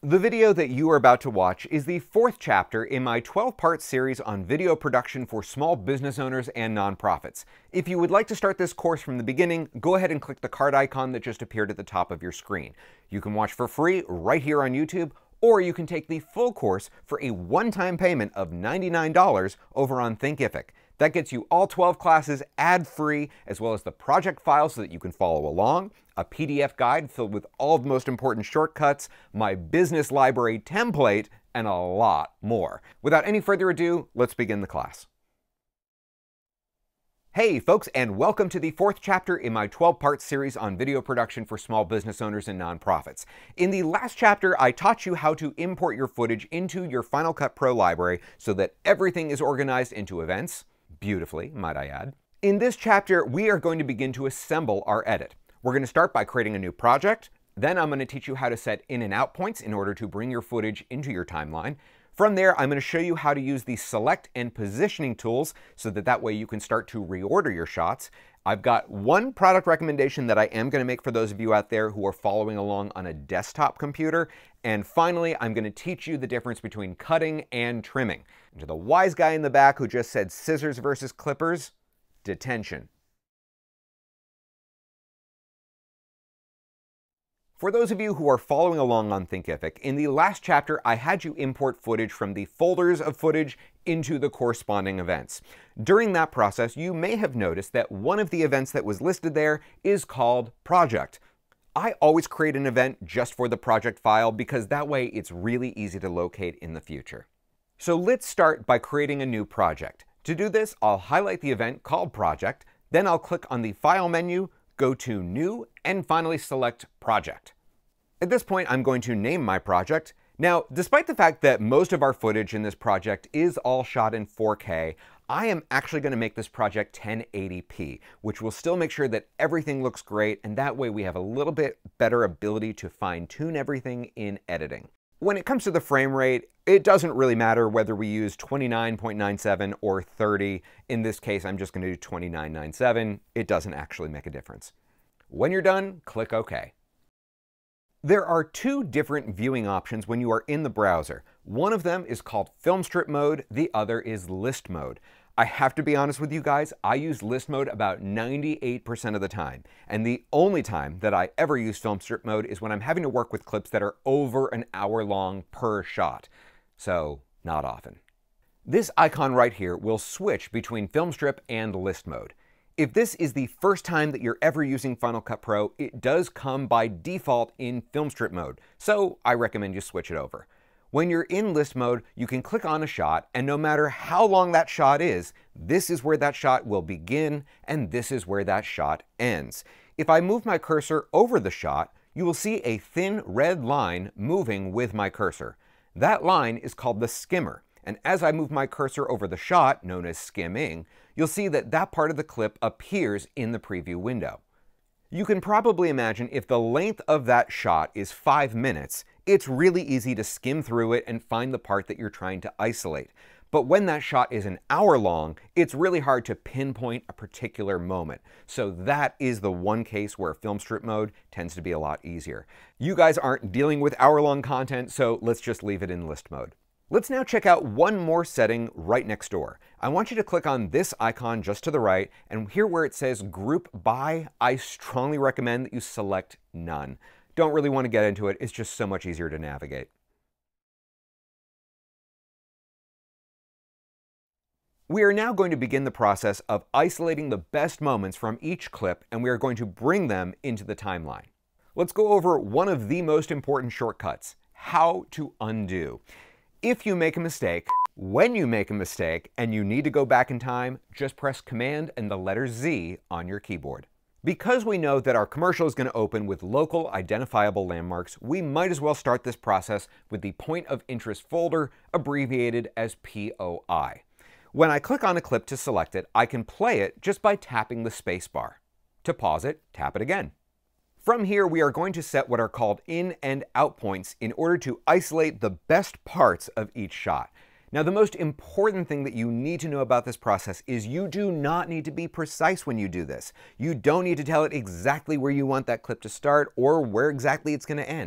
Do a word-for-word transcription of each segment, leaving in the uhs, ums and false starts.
The video that you are about to watch is the fourth chapter in my twelve part series on video production for small business owners and nonprofits. If you would like to start this course from the beginning, go ahead and click the card icon that just appeared at the top of your screen. You can watch for free right here on YouTube, or you can take the full course for a one-time payment of ninety-nine dollars over on Thinkific. That gets you all twelve classes ad-free, as well as the project file so that you can follow along, a P D F guide filled with all of the most important shortcuts, my business library template, and a lot more. Without any further ado, let's begin the class. Hey folks, and welcome to the fourth chapter in my twelve part series on video production for small business owners and nonprofits. In the last chapter, I taught you how to import your footage into your Final Cut Pro library so that everything is organized into events, beautifully, might I add. In this chapter, we are going to begin to assemble our edit. We're going to start by creating a new project. Then I'm going to teach you how to set in and out points in order to bring your footage into your timeline. From there, I'm going to show you how to use the select and positioning tools so that that way you can start to reorder your shots. I've got one product recommendation that I am going to make for those of you out there who are following along on a desktop computer. And finally, I'm going to teach you the difference between cutting and trimming. And to the wise guy in the back who just said scissors versus clippers, detention. For those of you who are following along on Thinkific, in the last chapter I had you import footage from the folders of footage into the corresponding events. During that process, you may have noticed that one of the events that was listed there is called Project. I always create an event just for the project file because that way it's really easy to locate in the future. So let's start by creating a new project. To do this, I'll highlight the event called Project, then I'll click on the File menu, go to New, and finally select Project. At this point, I'm going to name my project. Now, despite the fact that most of our footage in this project is all shot in four K, I am actually going to make this project ten eighty p, which will still make sure that everything looks great, and that way we have a little bit better ability to fine-tune everything in editing. When it comes to the frame rate, it doesn't really matter whether we use twenty-nine point nine seven or thirty. In this case, I'm just going to do twenty-nine point nine seven. It doesn't actually make a difference. When you're done, click OK. There are two different viewing options when you are in the browser. One of them is called Filmstrip mode, the other is list mode. I have to be honest with you guys, I use list mode about ninety-eight percent of the time. And the only time that I ever use Filmstrip mode is when I'm having to work with clips that are over an hour long per shot. So, not often. This icon right here will switch between Filmstrip and list mode. If this is the first time that you're ever using Final Cut Pro, it does come by default in Filmstrip mode, so I recommend you switch it over. When you're in list mode, you can click on a shot, and no matter how long that shot is, this is where that shot will begin, and this is where that shot ends. If I move my cursor over the shot, you will see a thin red line moving with my cursor. That line is called the skimmer. And as I move my cursor over the shot, known as skimming, you'll see that that part of the clip appears in the preview window. You can probably imagine if the length of that shot is five minutes, it's really easy to skim through it and find the part that you're trying to isolate. But when that shot is an hour long, it's really hard to pinpoint a particular moment. So that is the one case where Filmstrip mode tends to be a lot easier. You guys aren't dealing with hour-long content, so let's just leave it in list mode. Let's now check out one more setting right next door. I want you to click on this icon just to the right, and here where it says Group By, I strongly recommend that you select None. Don't really want to get into it, it's just so much easier to navigate. We are now going to begin the process of isolating the best moments from each clip, and we are going to bring them into the timeline. Let's go over one of the most important shortcuts, how to undo. If you make a mistake, when you make a mistake, and you need to go back in time, just press Command and the letter Z on your keyboard. Because we know that our commercial is going to open with local identifiable landmarks, we might as well start this process with the Point of Interest folder, abbreviated as P O I. When I click on a clip to select it, I can play it just by tapping the space bar. To pause it, tap it again. From here, we are going to set what are called in and out points in order to isolate the best parts of each shot. Now, the most important thing that you need to know about this process is you do not need to be precise when you do this. You don't need to tell it exactly where you want that clip to start or where exactly it's going to end.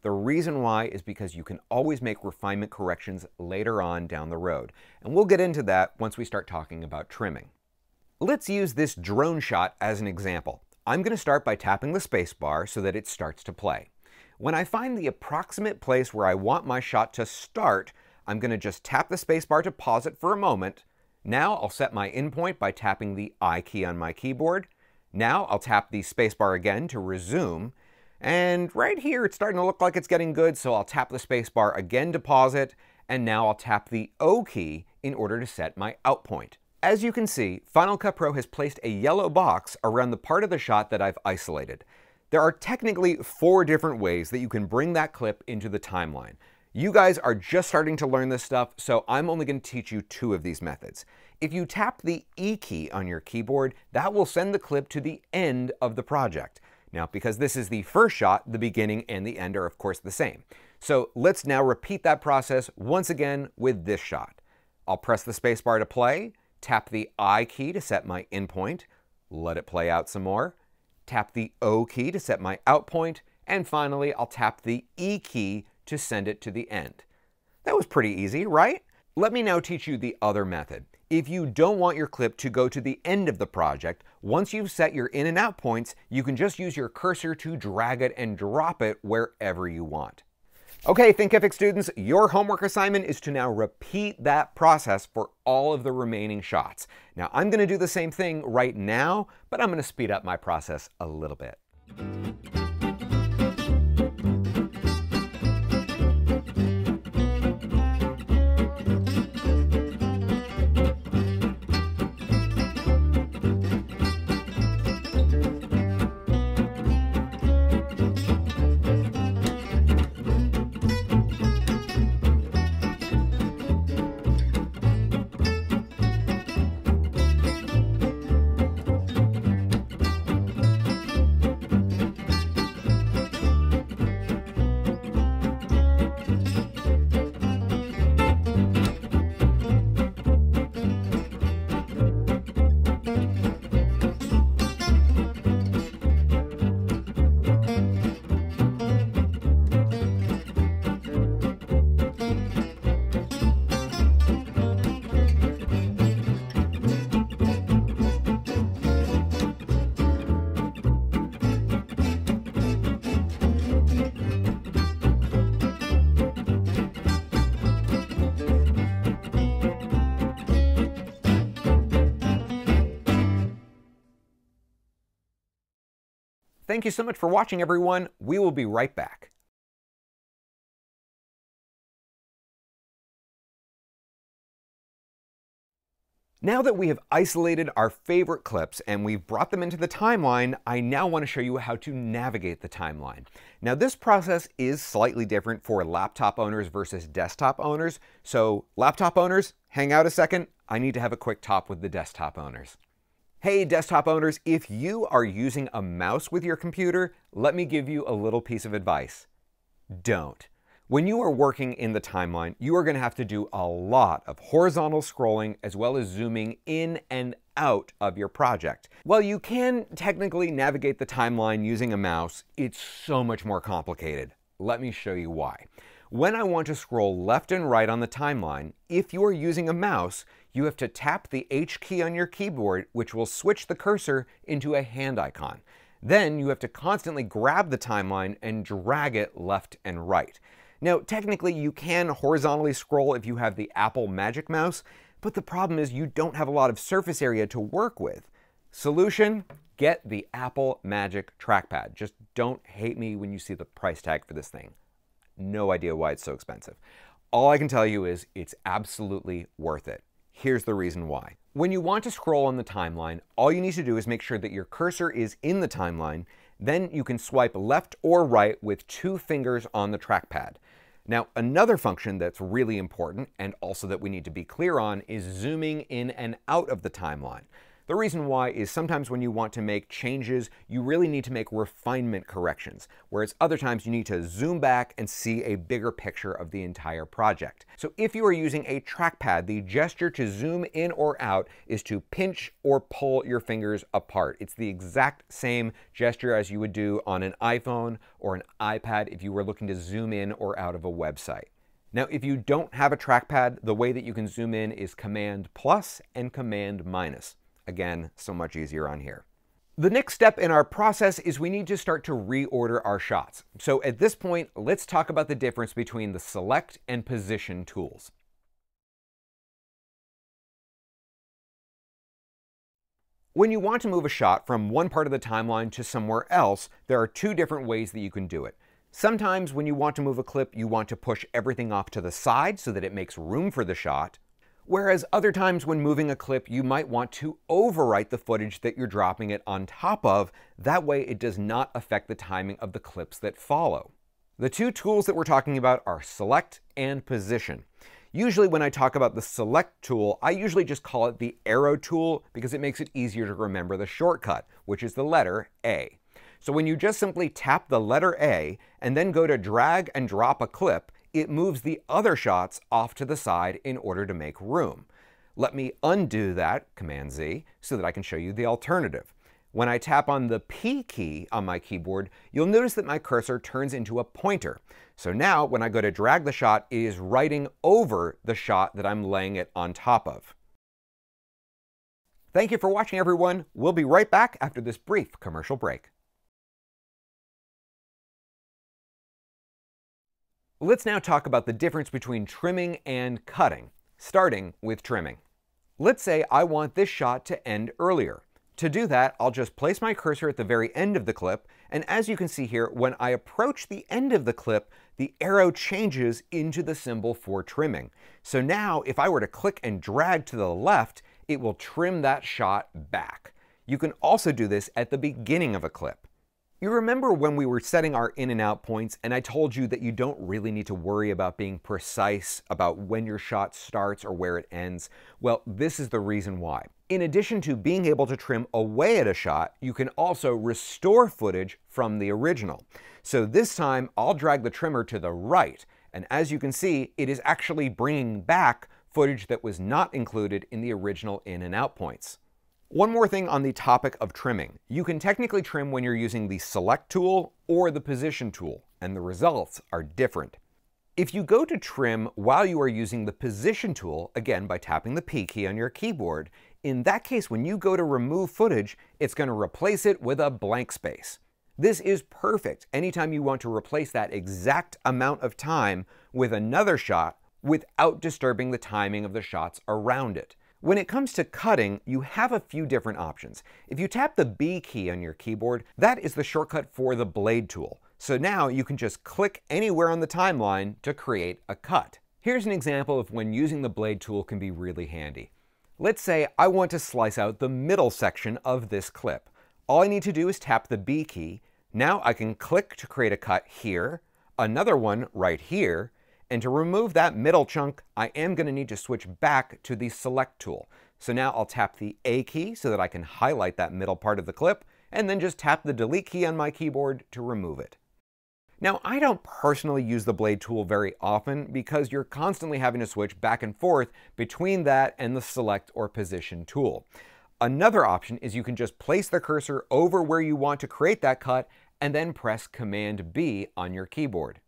The reason why is because you can always make refinement corrections later on down the road. And we'll get into that once we start talking about trimming. Let's use this drone shot as an example. I'm going to start by tapping the spacebar so that it starts to play. When I find the approximate place where I want my shot to start, I'm going to just tap the spacebar to pause it for a moment. Now I'll set my in point by tapping the I key on my keyboard. Now I'll tap the spacebar again to resume. And right here, it's starting to look like it's getting good, so I'll tap the spacebar again to pause it, and now I'll tap the O key in order to set my out point. As you can see, Final Cut Pro has placed a yellow box around the part of the shot that I've isolated. There are technically four different ways that you can bring that clip into the timeline. You guys are just starting to learn this stuff, so I'm only going to teach you two of these methods. If you tap the E key on your keyboard, that will send the clip to the end of the project. Now, because this is the first shot, the beginning and the end are of course the same. So let's now repeat that process once again with this shot. I'll press the spacebar to play, tap the I key to set my in point, let it play out some more, tap the O key to set my out point, and finally I'll tap the E key to send it to the end. That was pretty easy, right? Let me now teach you the other method. If you don't want your clip to go to the end of the project, once you've set your in and out points, you can just use your cursor to drag it and drop it wherever you want. Okay, Thinkific students, your homework assignment is to now repeat that process for all of the remaining shots. Now, I'm going to do the same thing right now, but I'm going to speed up my process a little bit. Thank you so much for watching, everyone. We will be right back. Now that we have isolated our favorite clips and we've brought them into the timeline, I now want to show you how to navigate the timeline. Now, this process is slightly different for laptop owners versus desktop owners. So laptop owners, hang out a second. I need to have a quick talk with the desktop owners. Hey, desktop owners, if you are using a mouse with your computer, let me give you a little piece of advice. Don't. When you are working in the timeline, you are going to have to do a lot of horizontal scrolling as well as zooming in and out of your project. While you can technically navigate the timeline using a mouse, it's so much more complicated. Let me show you why. When I want to scroll left and right on the timeline, if you are using a mouse, you have to tap the H key on your keyboard, which will switch the cursor into a hand icon. Then you have to constantly grab the timeline and drag it left and right. Now, technically, you can horizontally scroll if you have the Apple Magic Mouse, but the problem is you don't have a lot of surface area to work with. Solution? Get the Apple Magic Trackpad. Just don't hate me when you see the price tag for this thing. No idea why it's so expensive. All I can tell you is it's absolutely worth it. Here's the reason why. When you want to scroll on the timeline, all you need to do is make sure that your cursor is in the timeline. Then you can swipe left or right with two fingers on the trackpad. Now, another function that's really important and also that we need to be clear on is zooming in and out of the timeline. The reason why is sometimes when you want to make changes, you really need to make refinement corrections, whereas other times you need to zoom back and see a bigger picture of the entire project. So if you are using a trackpad, the gesture to zoom in or out is to pinch or pull your fingers apart. It's the exact same gesture as you would do on an iPhone or an iPad if you were looking to zoom in or out of a website. Now, if you don't have a trackpad, the way that you can zoom in is Command plus and Command minus. Again, so much easier on here. The next step in our process is we need to start to reorder our shots. So at this point, let's talk about the difference between the select and position tools. When you want to move a shot from one part of the timeline to somewhere else, there are two different ways that you can do it. Sometimes when you want to move a clip, you want to push everything off to the side so that it makes room for the shot. Whereas other times when moving a clip, you might want to overwrite the footage that you're dropping it on top of. That way it does not affect the timing of the clips that follow. The two tools that we're talking about are select and position. Usually when I talk about the select tool, I usually just call it the arrow tool because it makes it easier to remember the shortcut, which is the letter A. So when you just simply tap the letter A and then go to drag and drop a clip, it moves the other shots off to the side in order to make room. Let me undo that, Command Z, so that I can show you the alternative. When I tap on the P key on my keyboard, you'll notice that my cursor turns into a pointer. So now when I go to drag the shot, it is writing over the shot that I'm laying it on top of. Thank you for watching, everyone. We'll be right back after this brief commercial break. Let's now talk about the difference between trimming and cutting, starting with trimming. Let's say I want this shot to end earlier. To do that, I'll just place my cursor at the very end of the clip, and as you can see here, when I approach the end of the clip, the arrow changes into the symbol for trimming. So now, if I were to click and drag to the left, it will trim that shot back. You can also do this at the beginning of a clip. You remember when we were setting our in and out points and I told you that you don't really need to worry about being precise about when your shot starts or where it ends? Well, this is the reason why. In addition to being able to trim away at a shot, you can also restore footage from the original. So this time I'll drag the trimmer to the right, and as you can see, it is actually bringing back footage that was not included in the original in and out points. One more thing on the topic of trimming. You can technically trim when you're using the select tool or the position tool, and the results are different. If you go to trim while you are using the position tool, again by tapping the P key on your keyboard, in that case when you go to remove footage, it's going to replace it with a blank space. This is perfect anytime you want to replace that exact amount of time with another shot without disturbing the timing of the shots around it. When it comes to cutting, you have a few different options. If you tap the B key on your keyboard, that is the shortcut for the blade tool. So now you can just click anywhere on the timeline to create a cut. Here's an example of when using the blade tool can be really handy. Let's say I want to slice out the middle section of this clip. All I need to do is tap the B key. Now I can click to create a cut here, another one right here, and to remove that middle chunk, I am going to need to switch back to the select tool. So now I'll tap the A key so that I can highlight that middle part of the clip, and then just tap the delete key on my keyboard to remove it. Now, I don't personally use the blade tool very often because you're constantly having to switch back and forth between that and the select or position tool. Another option is you can just place the cursor over where you want to create that cut and then press Command B on your keyboard.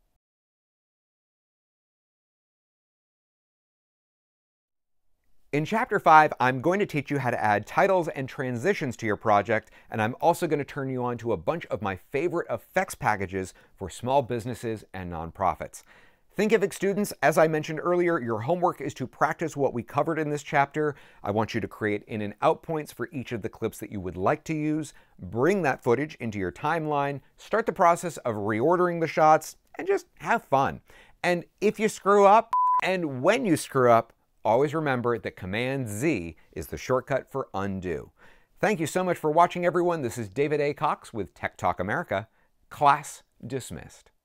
In Chapter five, I'm going to teach you how to add titles and transitions to your project, and I'm also going to turn you on to a bunch of my favorite effects packages for small businesses and nonprofits. Thinkific students, as I mentioned earlier, your homework is to practice what we covered in this chapter. I want you to create in and out points for each of the clips that you would like to use, bring that footage into your timeline, start the process of reordering the shots, and just have fun. And if you screw up, and when you screw up, always remember that Command Z is the shortcut for undo. Thank you so much for watching, everyone. This is David A. Cox with Tech Talk America. Class dismissed.